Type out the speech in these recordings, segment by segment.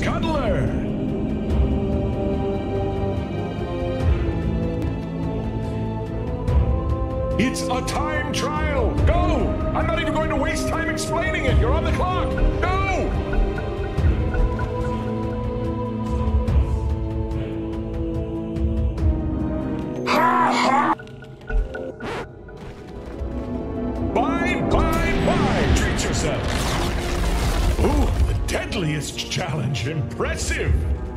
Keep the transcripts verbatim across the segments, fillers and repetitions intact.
Scuttler! It's a time trial! Go! I'm not even going to waste time explaining it! You're on the clock! Go! Bye, bye, bye! Treat yourself! Ooh, the deadliest challenge. Impressive!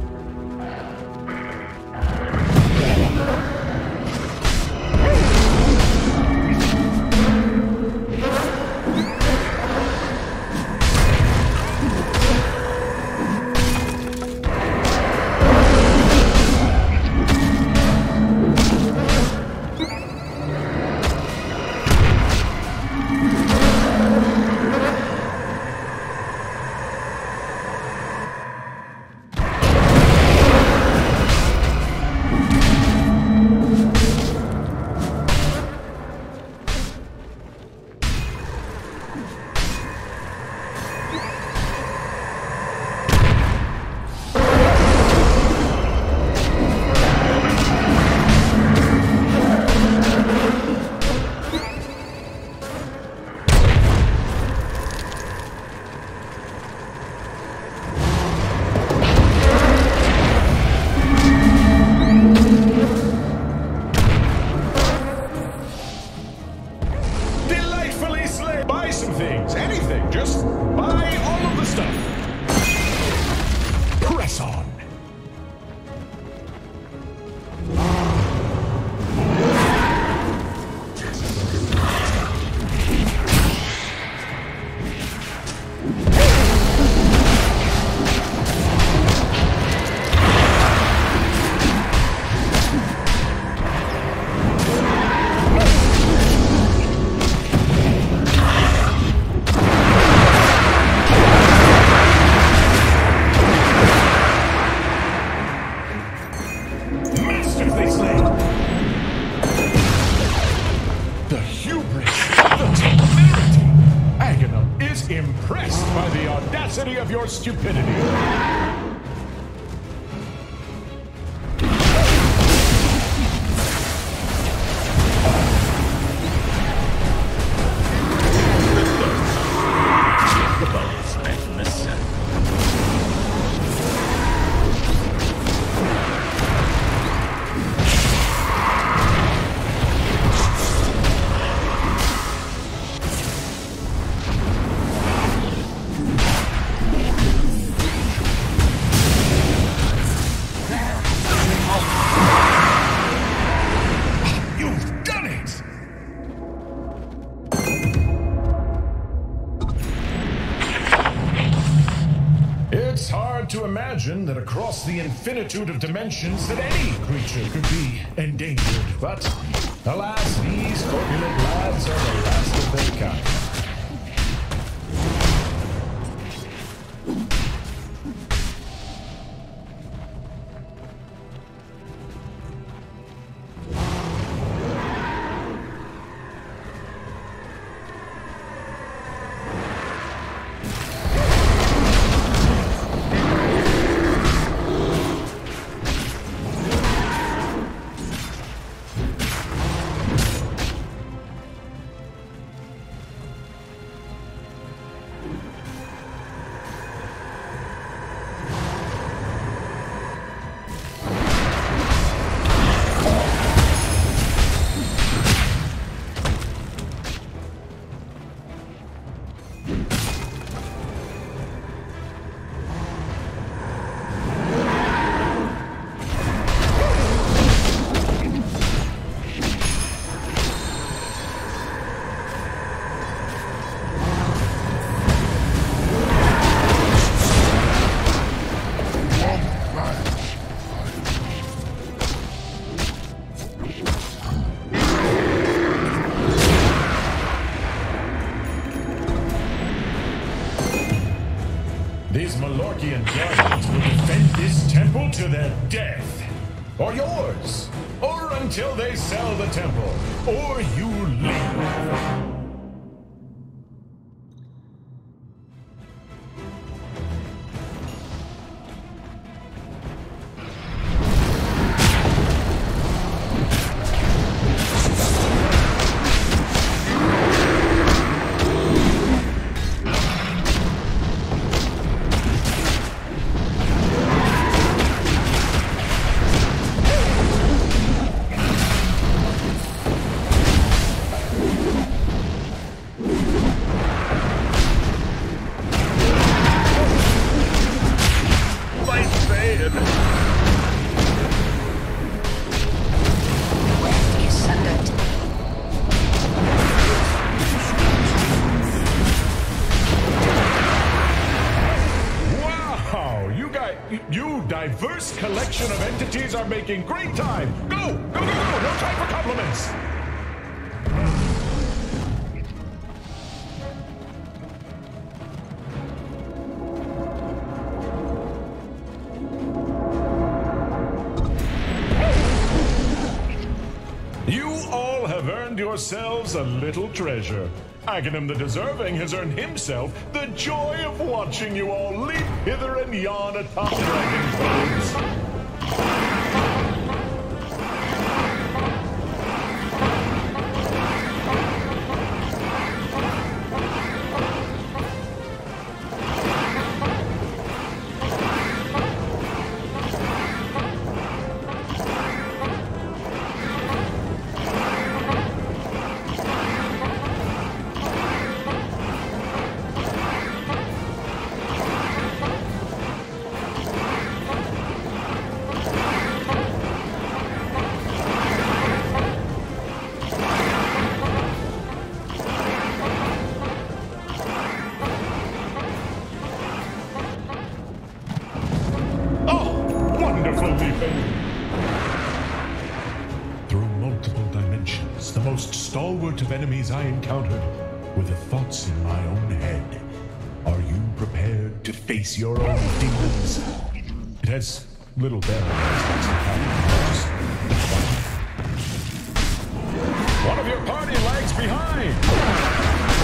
Impressed by the audacity of your stupidity. To imagine that across the infinitude of dimensions that any creature could be endangered. But alas, these corpulent lads are the last of their kind. These Malorkian guardians will defend this temple to their death. Or yours. Or until they sell the temple. Or you leave. Wow, you guys, you diverse collection of entities are making great time. Go, go, go, go! No time for compliments. You all have earned yourselves a little treasure. Aghanim the Deserving has earned himself the joy of watching you all leap hither and yon atop dragon thrones. Stalwart of enemies I encountered were the thoughts in my own head. Are you prepared to face your own demons? It has little bearing on one of your party lags behind!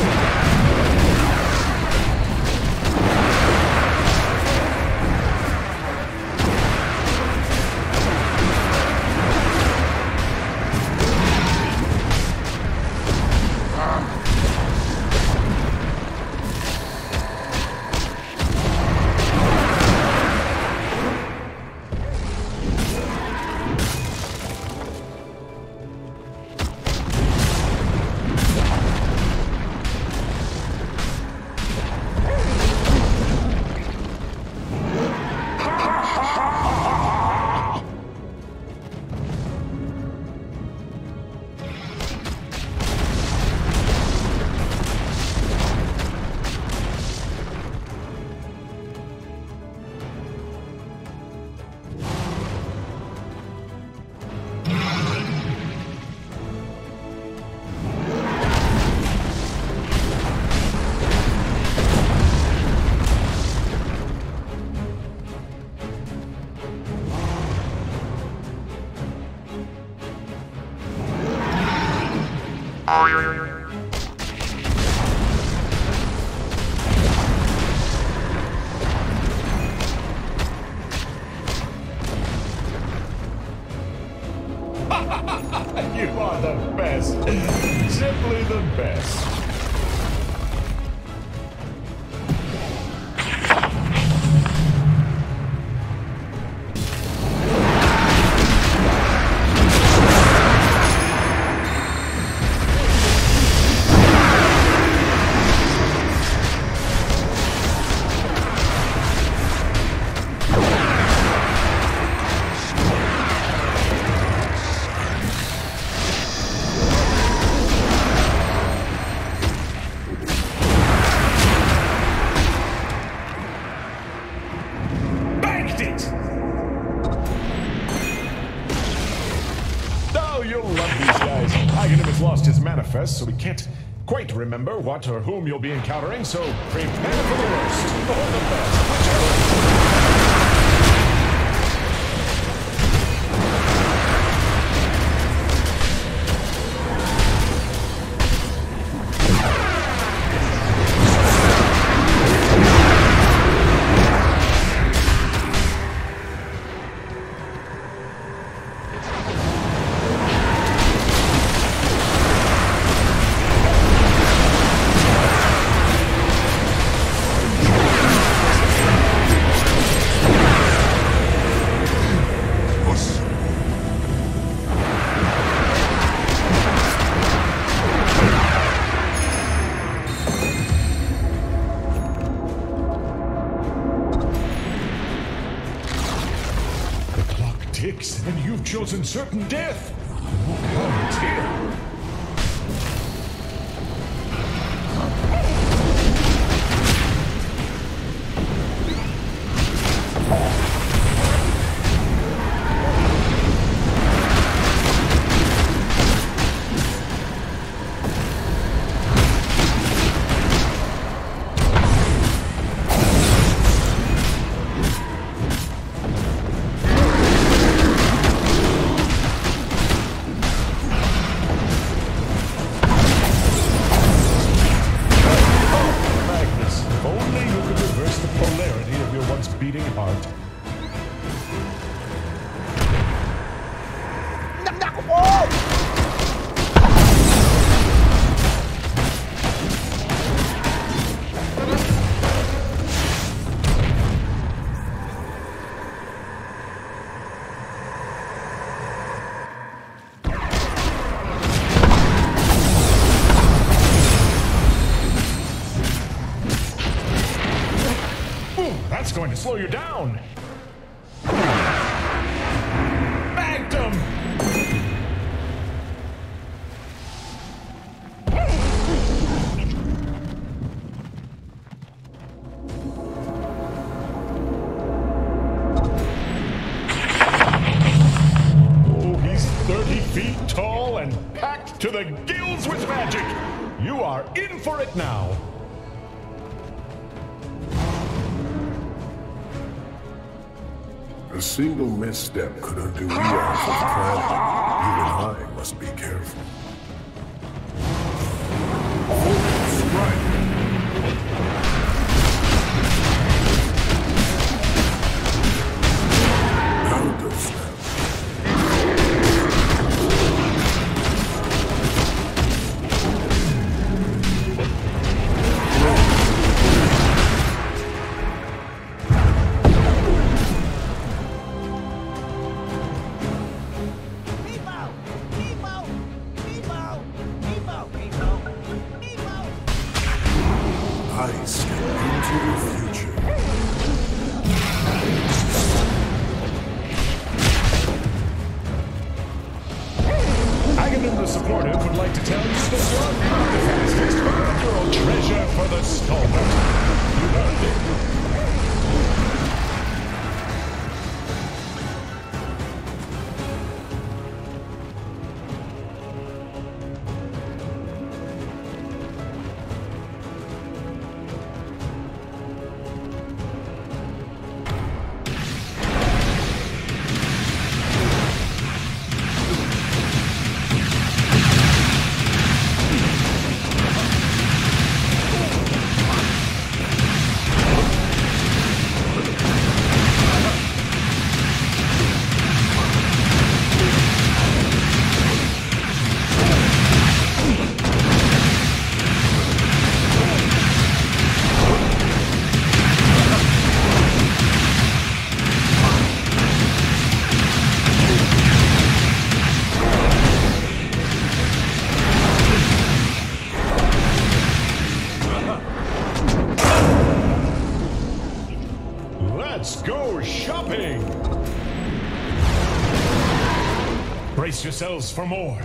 You are the best. Simply the best. So we can't quite remember what or whom you'll be encountering, so prepare for the worst or the best, whichever. And you've chosen certain death. Oh, come, it's here. That's going to slow you down. Bagged him! Oh, he's thirty feet tall and packed to the gills with magic. You are in for it now. A single misstep could undo eons of planning. Even I must be careful. Full strike! Counter snap. I step into the future. Agamemnon the Supportive would like to tell you that you're not the fastest, but you're a treasure for the stalwart. You earned it. Let's go shopping! Brace yourselves for more.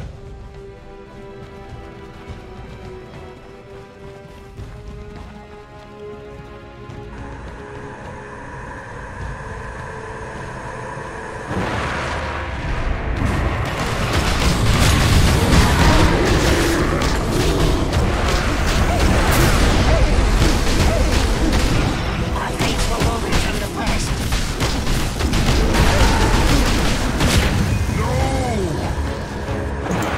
No!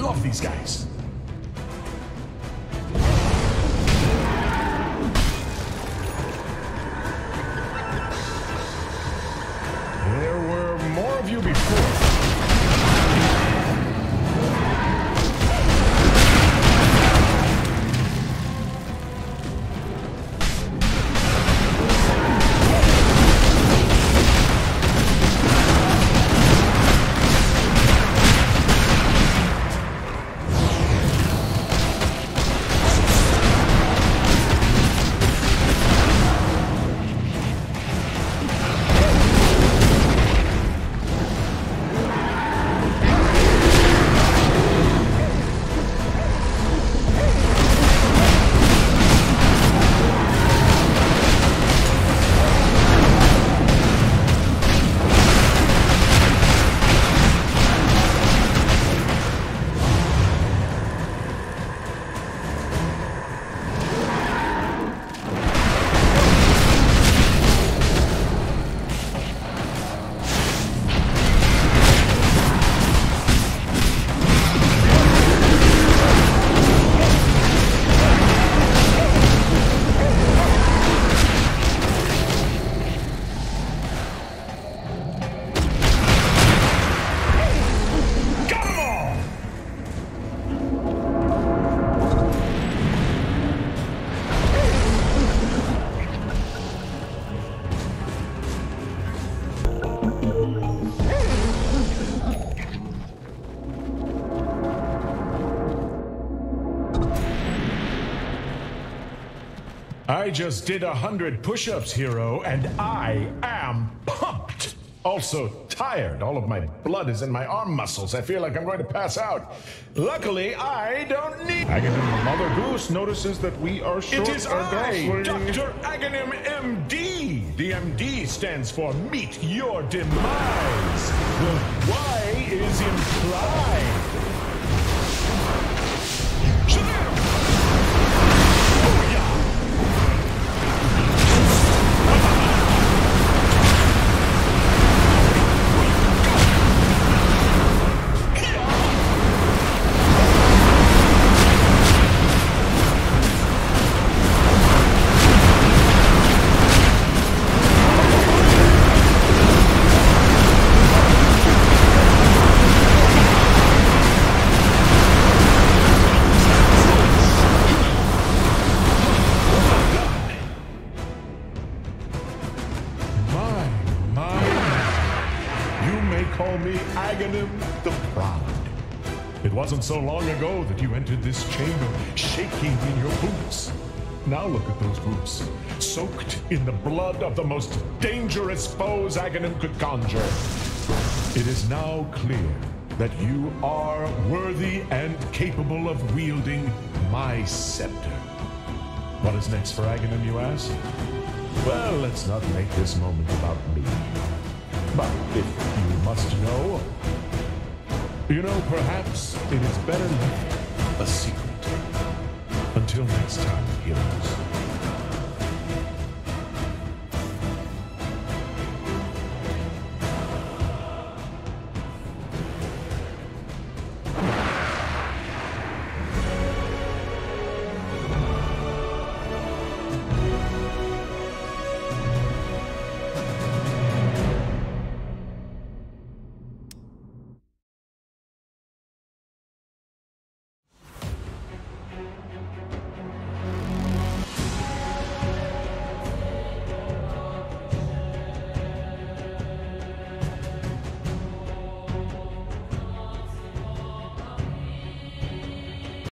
love these guys. There were more of you before. I just did a hundred push-ups, hero, and I am pumped. Also tired. All of my blood is in my arm muscles. I feel like I'm going to pass out. Luckily, I don't need... Aghanim Mother Goose notices that we are short. It is I, Doctor Aghanim M D. The M D stands for Meet Your Demise. The Y is implied. Call me Aghanim the Proud. It wasn't so long ago that you entered this chamber shaking in your boots. Now look at those boots, soaked in the blood of the most dangerous foes Aghanim could conjure. It is now clear that you are worthy and capable of wielding my scepter. What is next for Aghanim, you ask? Well, let's not make this moment about me. But if you must know, you know, perhaps it is better left a secret. Until next time, heroes.